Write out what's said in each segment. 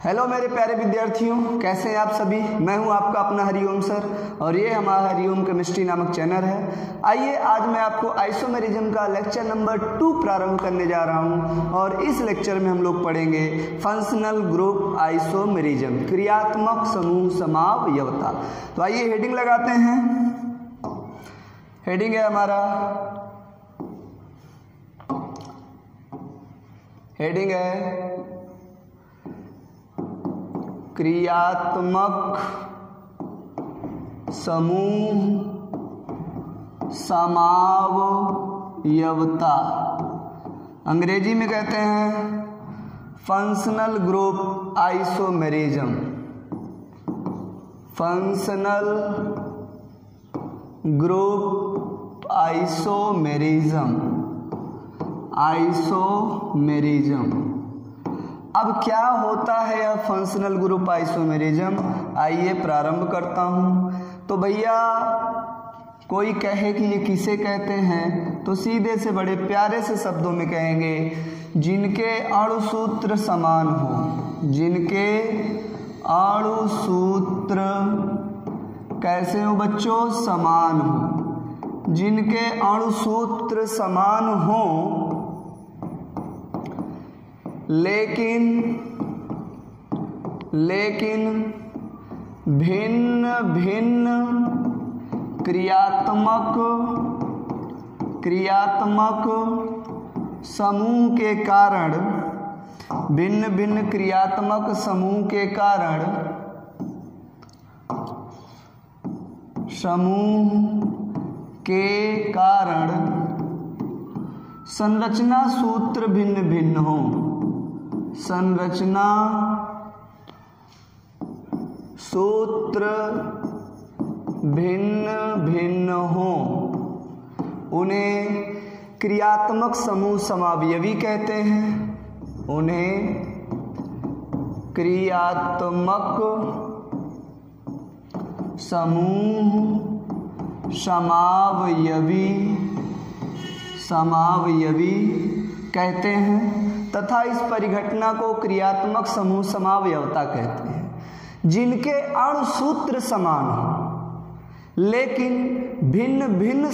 Hello मेरे प्यारे विद्यार्थियों, कैसे हैं आप सभी। मैं हूं आपका अपना हरिओम सर और ये हमारा हरिओम केमिस्ट्री नामक चैनल है। आइए आज मैं आपको आइसोमेरिज्म का लेक्चर नंबर 2 प्रारंभ करने जा रहा हूं और इस लेक्चर में हम लोग पढ़ेंगे फंक्शनल ग्रुप आइसोमेरिज्म, क्रियात्मक समूह समावयवता। तो आइए हेडिंग लगाते हैं। हेडिंग है हमारा, हेडिंग है क्रियात्मक समूह समावयवता। अंग्रेजी में कहते हैं functional group isomerism. Functional group isomerism. अब क्या होता है यह फंक्शनल ग्रुप आइसोमेरिज्म, आइए प्रारंभ करता हूं। तो भैया कोई कहे कि ये किसे कहते हैं, तो सीधे से बड़े प्यारे से शब्दों में कहेंगे जिनके अणुसूत्र समान हो। जिनके अणुसूत्र कैसे हो बच्चों? समान हो। जिनके अणुसूत्र समान हो लेकिन भिन्न भिन्न क्रियात्मक समूह के कारण, भिन्न भिन्न क्रियात्मक समूह के कारण संरचना सूत्र भिन्न भिन्न हो। संरचना सूत्र भिन्न भिन्न हो, उन्हें क्रियात्मक समूह समावयवी कहते हैं। उन्हें क्रियात्मक समूह समावयवी कहते हैं तथा इस परिघटना को क्रियात्मक समूह समावयवता कहते हैं। जिनके अणुसूत्र समान हो लेकिन भिन्न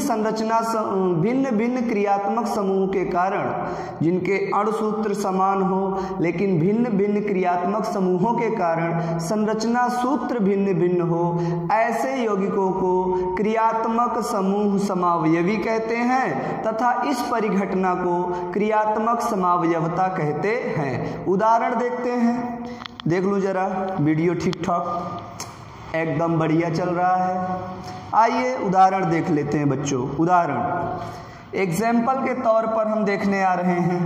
भिन्न क्रियात्मक समूह के कारण, जिनके अणुसूत्र समान हो लेकिन भिन्न भिन्न क्रियात्मक समूहों के कारण संरचना सूत्र भिन्न भिन्न हो, ऐसे यौगिकों को क्रियात्मक समूह समावयवी कहते हैं तथा इस परिघटना को क्रियात्मक समावयवता कहते हैं। उदाहरण देखते हैं, देख लो जरा, वीडियो ठीक ठाक एकदम बढ़िया चल रहा है। आइए उदाहरण देख लेते हैं बच्चों। उदाहरण एग्जाम्पल के तौर पर हम देखने आ रहे हैं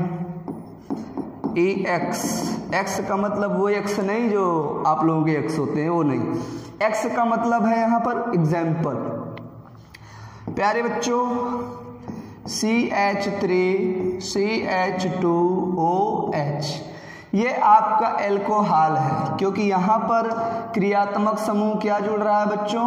EX। X का मतलब वो X नहीं जो आप लोगों के X होते हैं, वो नहीं। X का मतलब है यहाँ पर एग्जाम्पल। प्यारे बच्चों CH3CH2OH ये आपका एल्कोहल है, क्योंकि यहाँ पर क्रियात्मक समूह क्या जुड़ रहा है बच्चों?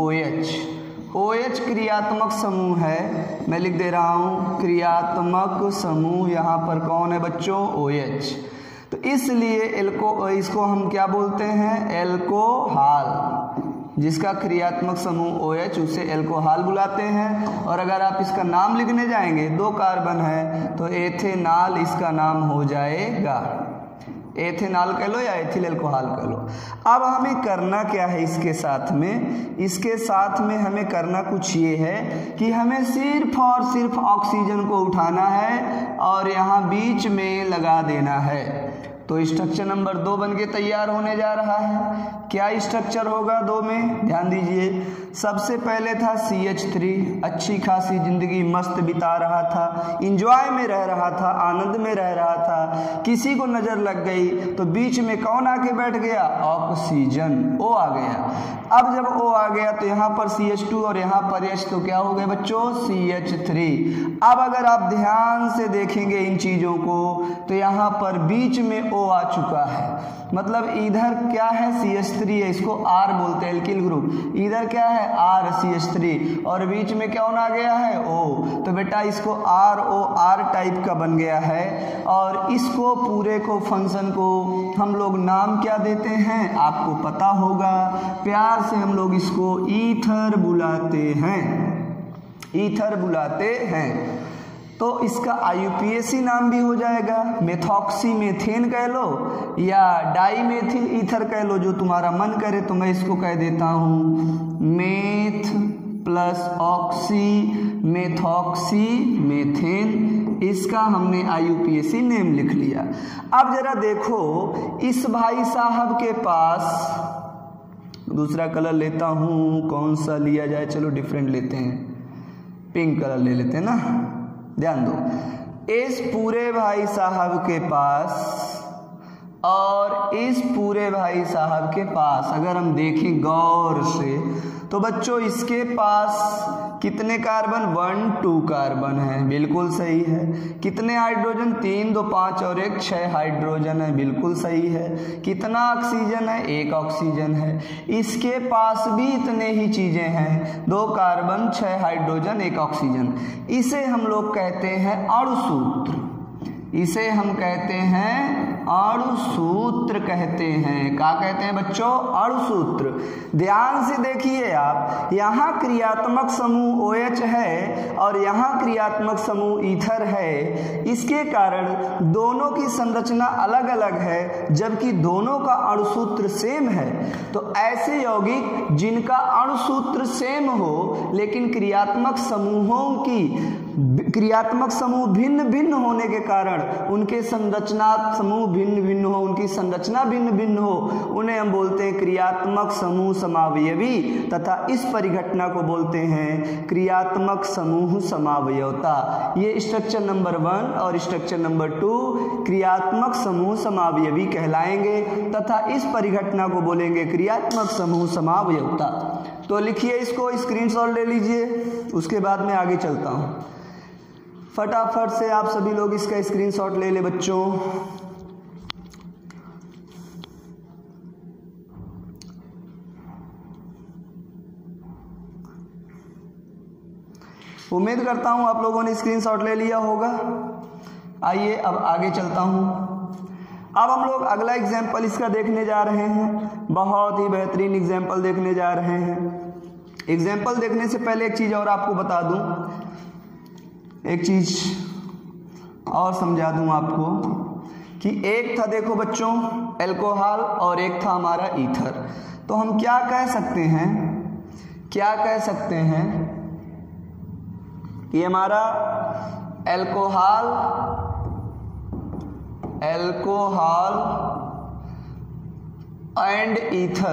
OH क्रियात्मक समूह है। मैं लिख दे रहा हूँ क्रियात्मक समूह, यहाँ पर कौन है बच्चों? OH। तो इसलिए इसको हम क्या बोलते हैं? एल्कोहल। जिसका क्रियात्मक समूह OH उसे एल्कोहल बुलाते हैं। और अगर आप इसका नाम लिखने जाएंगे, 2 कार्बन है तो एथेनॉल इसका नाम हो जाएगा। एथेनॉल कह लो या एथिल एल्कोहल कह लो। अब हमें करना क्या है इसके साथ में? इसके साथ में हमें करना कुछ ये है कि हमें सिर्फ और सिर्फ ऑक्सीजन को उठाना है और यहाँ बीच में लगा देना है। तो स्ट्रक्चर नंबर 2 बन के तैयार होने जा रहा है। क्या स्ट्रक्चर होगा 2 में? ध्यान दीजिए। सबसे पहले था CH3, अच्छी खासी जिंदगी मस्त बिता रहा था, इंजॉय में रह रहा था, आनंद में रह रहा था। किसी को नजर लग गई तो बीच में कौन आके बैठ गया? ऑक्सीजन, O आ गया। अब जब O आ गया तो यहाँ पर CH2 और यहाँ पर H, तो क्या हो गए बच्चों? CH3। अब अगर आप ध्यान से देखेंगे इन चीजों को तो यहाँ पर बीच में O आ चुका है। मतलब इधर क्या है? CH3 है, इसको R बोलते हैं, एल्किल ग्रुप। इधर क्या है? RCH3 और बीच में कौन आ गया है? O। तो बेटा इसको ROR टाइप का बन गया है, और इसको पूरे को फंक्शन को हम लोग नाम क्या देते हैं आपको पता होगा, प्यार से हम लोग इसको ईथर बुलाते हैं, ईथर बुलाते हैं। तो इसका IUPAC नाम भी हो जाएगा, मेथॉक्सी मेथेन कह लो या डाईमेथिल ईथर कह लो, जो तुम्हारा मन करे। तो मैं इसको कह देता हूँ meth plus oxy methoxy methane, इसका हमने IUPAC नेम लिख लिया। अब जरा देखो इस भाई साहब के पास, दूसरा कलर लेता हूँ, कौन सा लिया जाए, चलो डिफरेंट लेते हैं, पिंक कलर ले लेते हैं ना। ध्यान दो, इस पूरे भाई साहब के पास और इस पूरे भाई साहब के पास अगर हम देखें गौर से, तो बच्चों इसके पास कितने कार्बन, 1 2 कार्बन है, बिल्कुल सही है। कितने हाइड्रोजन, 3 2 5 और 1 6 हाइड्रोजन है, बिल्कुल सही है। कितना ऑक्सीजन है, 1 ऑक्सीजन है। इसके पास भी इतने ही चीजें हैं, 2 कार्बन 6 हाइड्रोजन 1 ऑक्सीजन। इसे हम लोग कहते हैं अणुसूत्र, इसे हम कहते हैं अणुसूत्र कहते हैं। क्या कहते हैं बच्चों, अणुसूत्र। ध्यान से देखिए आप, यहाँ क्रियात्मक समूह OH है और यहाँ क्रियात्मक समूह ईथर है, इसके कारण दोनों की संरचना अलग अलग है जबकि दोनों का अणुसूत्र सेम है। तो ऐसे यौगिक जिनका अणुसूत्र सेम हो लेकिन क्रियात्मक समूह भिन्न भिन्न होने के कारण उनके संरचना समूह भिन्न भिन्न हो, उनकी संरचना भिन्न भिन्न हो, उन्हें हम बोलते हैं क्रियात्मक समूह समावयवी, तथा इस परिघटना को बोलते हैं क्रियात्मक समूह समावयवता। ये स्ट्रक्चर नंबर 1 और स्ट्रक्चर नंबर 2 क्रियात्मक समूह समावयवी कहलाएंगे तथा इस परिघटना को बोलेंगे क्रियात्मक समूह समावयवता। तो लिखिए, इसको स्क्रीनशॉट ले लीजिए, उसके बाद मैं आगे चलता हूँ। फटाफट से आप सभी लोग इसका स्क्रीनशॉट ले ले बच्चों। उम्मीद करता हूं आप लोगों ने स्क्रीनशॉट ले लिया होगा। आइए अब आगे चलता हूं। अब हम लोग अगला एग्जाम्पल इसका देखने जा रहे हैं, बहुत ही बेहतरीन एग्जाम्पल देखने जा रहे हैं। एग्जाम्पल देखने से पहले एक चीज और आपको बता दूं, एक चीज और समझा दूं आपको कि एक था, देखो बच्चों, एल्कोहल और एक था हमारा ईथर। तो हम क्या कह सकते हैं, क्या कह सकते हैं कि हमारा एल्कोहल एंड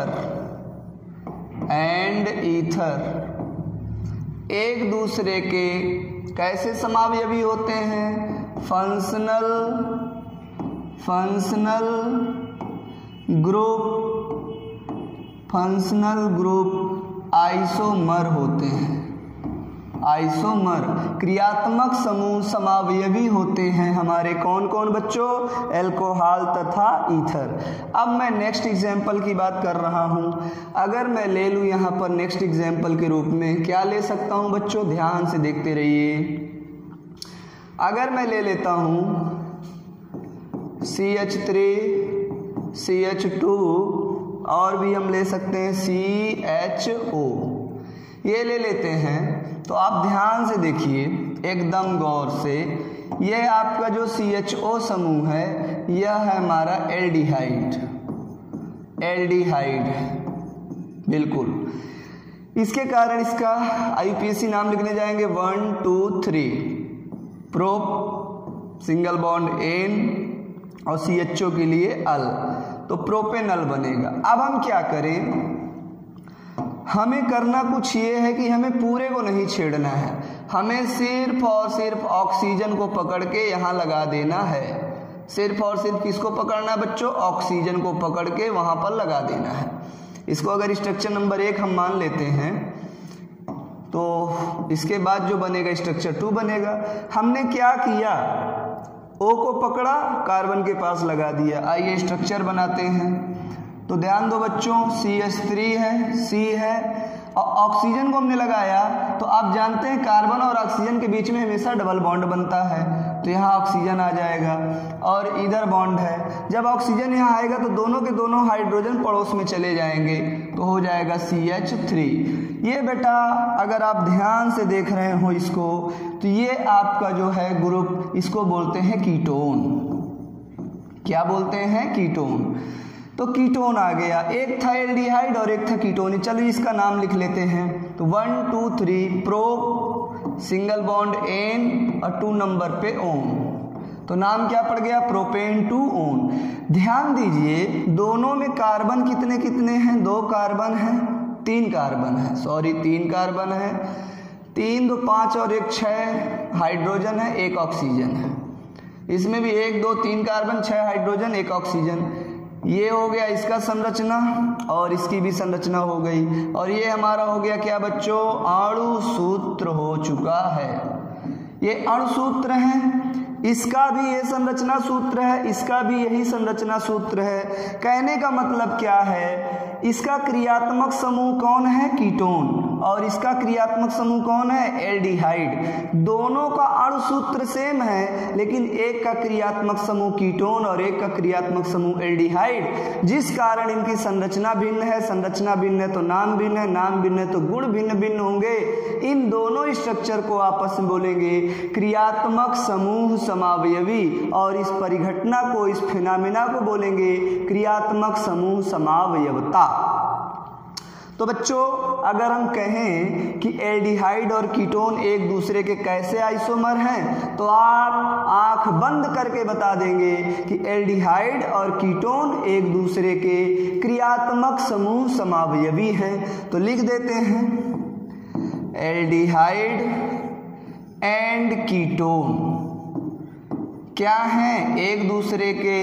ईथर एक दूसरे के कैसे समावयवी होते हैं, फंक्शनल ग्रुप आइसोमर होते हैं। आइसोमर क्रियात्मक समूह समावयवी होते हैं हमारे कौन कौन बच्चों, एल्कोहल तथा ईथर। अब मैं नेक्स्ट एग्जाम्पल की बात कर रहा हूं। अगर मैं ले लूं यहां पर नेक्स्ट एग्जाम्पल के रूप में क्या ले सकता हूं बच्चों, ध्यान से देखते रहिए। अगर मैं ले लेता हूं CH3 CH2 और भी हम ले सकते हैं CHO, ये ले लेते हैं। तो आप ध्यान से देखिए एकदम गौर से, यह आपका जो CHO समूह है यह है हमारा एल्डिहाइड बिल्कुल। इसके कारण इसका IUPAC नाम लिखने जाएंगे 1 2 3, प्रोप सिंगल बॉन्ड N और CHO के लिए अल, तो प्रोपेनल बनेगा। अब हम क्या करें, हमें करना कुछ ये है कि हमें पूरे को नहीं छेड़ना है, हमें सिर्फ और सिर्फ ऑक्सीजन को पकड़ के यहाँ लगा देना है। सिर्फ और सिर्फ किसको पकड़ना है बच्चों, ऑक्सीजन को पकड़ के वहाँ पर लगा देना है। इसको अगर स्ट्रक्चर नंबर 1 हम मान लेते हैं तो इसके बाद जो बनेगा स्ट्रक्चर 2 बनेगा। हमने क्या किया, O को पकड़ा, कार्बन के पास लगा दिया। आइए स्ट्रक्चर बनाते हैं। तो ध्यान दो बच्चों, CH3 है, C है ऑक्सीजन को हमने लगाया तो आप जानते हैं कार्बन और ऑक्सीजन के बीच में हमेशा डबल बॉन्ड बनता है, तो यहाँ ऑक्सीजन आ जाएगा और इधर बॉन्ड है। जब ऑक्सीजन यहाँ आएगा तो दोनों के दोनों हाइड्रोजन पड़ोस में चले जाएंगे तो हो जाएगा CH3। ये बेटा अगर आप ध्यान से देख रहे हो इसको तो ये आपका जो है ग्रुप, इसको बोलते हैं कीटोन। क्या बोलते हैं? कीटोन। तो कीटोन आ गया, एक था एल्डिहाइड और एक था कीटोन। चलिए इसका नाम लिख लेते हैं। तो 1 2 3 प्रो सिंगल बॉन्ड एन और 2 नंबर पे ओन, तो नाम क्या पड़ गया? Propane 2 one. ध्यान दीजिए दोनों में कार्बन कितने कितने हैं? 2 कार्बन हैं, 3 कार्बन है, सॉरी 3 कार्बन है, 3 2 5 और 1 6 हाइड्रोजन है, 1 ऑक्सीजन है। इसमें भी 1 2 3 कार्बन 6 हाइड्रोजन 1 ऑक्सीजन। ये हो गया इसका संरचना और इसकी भी संरचना हो गई। और ये हमारा हो गया क्या बच्चों? अणु सूत्र हो चुका है। ये अणु सूत्र है, इसका भी ये संरचना सूत्र है, इसका भी यही संरचना सूत्र है। कहने का मतलब क्या है? इसका क्रियात्मक समूह कौन है? कीटोन, और इसका क्रियात्मक समूह कौन है? एल्डिहाइड। दोनों का अणु सूत्र सेम है, लेकिन एक का क्रियात्मक समूह कीटोन और एक का क्रियात्मक समूह एल्डिहाइड, जिस कारण इनकी संरचना भिन्न है। संरचना भिन्न है तो नाम भिन्न है, नाम भिन्न है तो गुण भिन्न भिन्न होंगे। इन दोनों स्ट्रक्चर को आपस में बोलेंगे क्रियात्मक समूह समावयवी, और इस परिघटना को, इस फिनोमेना को बोलेंगे क्रियात्मक समूह समावयवता। तो बच्चों अगर हम कहें कि एल्डिहाइड और कीटोन एक दूसरे के कैसे आइसोमर हैं, तो आप आंख बंद करके बता देंगे कि एल्डिहाइड और कीटोन एक दूसरे के क्रियात्मक समूह समावयवी हैं। तो लिख देते हैं एल्डिहाइड एंड कीटोन क्या हैं? एक दूसरे के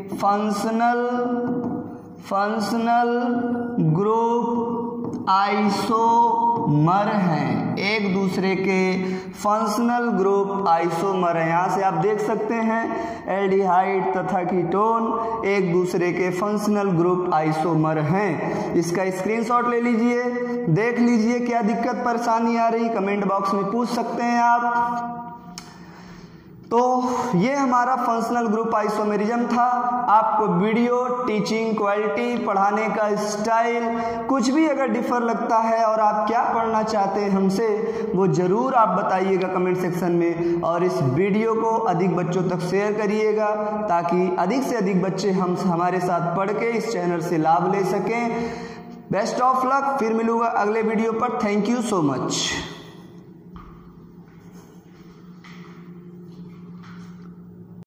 फंक्शनल ग्रुप आइसोमर हैं। एक दूसरे के फंक्शनल ग्रुप आइसोमर हैं। यहाँ से आप देख सकते हैं एल्डिहाइड तथा कीटोन एक दूसरे के फंक्शनल ग्रुप आइसोमर हैं। इसका स्क्रीनशॉट ले लीजिए, देख लीजिए क्या दिक्कत परेशानी आ रही, कमेंट बॉक्स में पूछ सकते हैं आप। तो ये हमारा फंक्शनल ग्रुप आइसोमेरिज्म था। आपको वीडियो, टीचिंग क्वालिटी, पढ़ाने का स्टाइल कुछ भी अगर डिफर लगता है और आप क्या पढ़ना चाहते हैं हमसे, वो ज़रूर आप बताइएगा कमेंट सेक्शन में। और इस वीडियो को अधिक बच्चों तक शेयर करिएगा ताकि अधिक से अधिक बच्चे हमारे साथ पढ़ के इस चैनल से लाभ ले सकें। बेस्ट ऑफ लक, फिर मिलूंगा अगले वीडियो पर। Thank you so much.